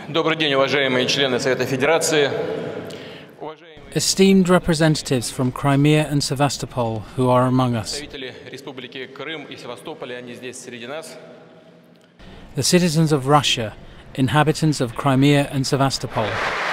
Добрый день, уважаемые члены Совета Федерации. Esteemed representatives from Crimea and Sevastopol who are among us. Представители Республики Крым и Севастополя, они здесь среди нас. The citizens of Russia, inhabitants of Crimea and Sevastopol.